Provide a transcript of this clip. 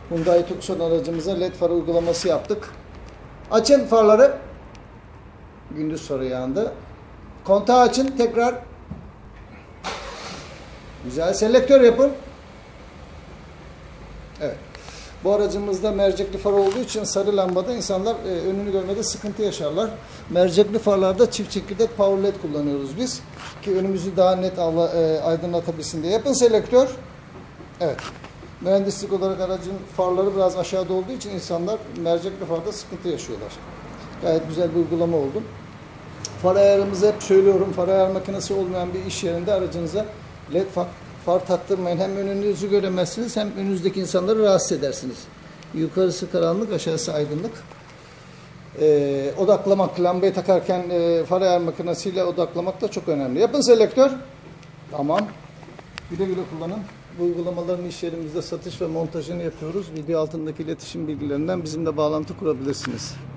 Hyundai Tucson aracımıza led far uygulaması yaptık. Açın farları. Gündüz farı yandı. Kontağı açın tekrar. Güzel selektör yapın. Evet. Bu aracımızda mercekli far olduğu için sarı lambada insanlar önünü görmede sıkıntı yaşarlar. Mercekli farlarda çift çekirdek power led kullanıyoruz biz. Ki önümüzü daha net aydınlatabilsin diye. Yapın selektör. Evet. Mühendislik olarak aracın farları biraz aşağıda olduğu için insanlar mercekli farda sıkıntı yaşıyorlar. Gayet güzel bir uygulama oldu. Far ayarımızı hep söylüyorum. Far ayar makinesi olmayan bir iş yerinde aracınıza led far taktırmayın. Hem önünüzü göremezsiniz hem önünüzdeki insanları rahatsız edersiniz. Yukarısı karanlık, aşağısı aydınlık. Odaklamak, lambayı takarken far ayar makinesiyle odaklamak da çok önemli. Yapın selektör. Tamam. Güle güle kullanın. Bu uygulamaların iş yerimizde satış ve montajını yapıyoruz. Video altındaki iletişim bilgilerinden bizimle bağlantı kurabilirsiniz.